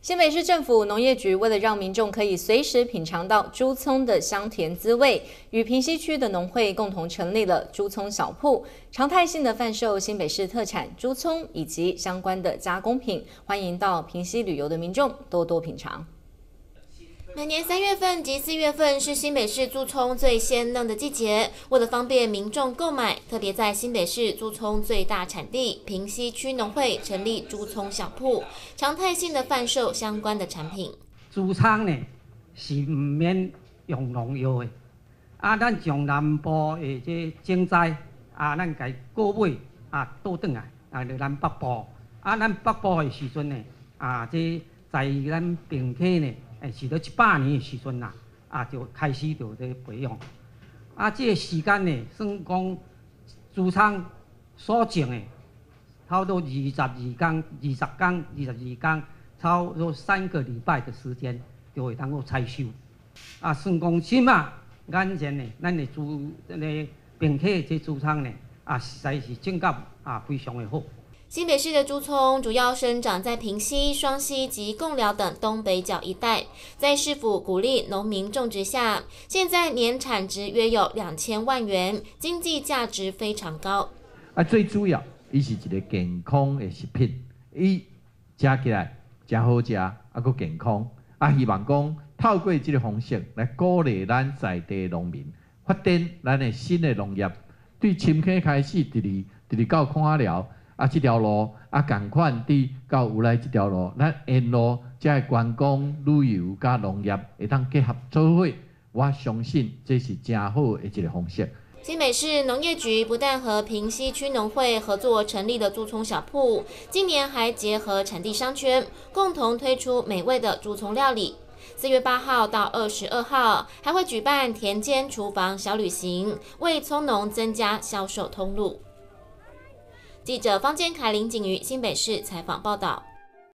新北市政府农业局为了让民众可以随时品尝到猪葱的香甜滋味，与平西区的农会共同成立了猪葱小铺，常态性的贩售新北市特产猪葱以及相关的加工品，欢迎到平西旅游的民众多多品尝。 每年3月份及4月份是新北市猪葱最鲜嫩的季节，为了方便民众购买，特别在新北市猪葱最大产地平西区农会成立猪葱小铺，常态性的贩售相关的产品。 猪葱呢是唔免用农药的，咱从南部的这种栽咱家果尾倒转来，就咱北部咱北部的时阵呢这在咱平溪呢。是到100年的时阵啦，就开始就在培养。这个时间呢，算讲猪葱所种的，差不多22天、22天，差不多3个礼拜的时间就会当做采收。算讲起码眼前呢，咱的平溪这猪葱呢，实在是种到非常的好。 新北市的猪葱主要生长在平溪、双溪及贡寮等东北角一带，在市府鼓励农民种植下，现在年产值约有2000万元，经济价值非常高。 最主要，伊是一个健康的食品，伊吃起来真好吃，阁健康。希望讲透过这个方式来鼓励咱在地农民发展咱的新的农业，对深溪开始，直到看了。这条路同款伫到有来这条路，咱沿路才会观光旅游加农业会当结合做伙，我相信这是真好的一个方式。 新北市农业局不但和平西区农会合作成立了猪葱小铺，今年还结合产地商圈，共同推出美味的猪葱料理。4月8号到22号还会举办田间厨房小旅行，为葱农增加销售通路。记者方坚凯、林景瑜新北市采访报道。